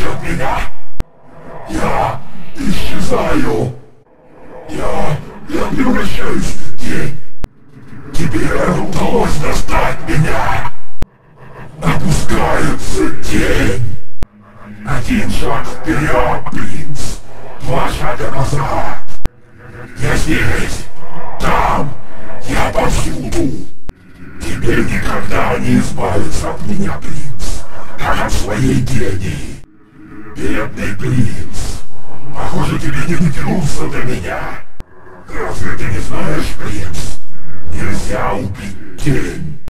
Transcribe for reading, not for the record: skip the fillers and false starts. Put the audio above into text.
от меня. Я исчезаю. Я превращаюсь в тень. Тебе удалось достать меня. Опускается тень. Один шаг вперед, принц. Два шага назад. Я здесь. Там. Я повсюду. Тебе никогда не избавиться от меня, принц. Как от своей тени. Бедный принц. Похоже, тебе не дотянуться до меня. Разве ты не знаешь, принц? Нельзя убить тень.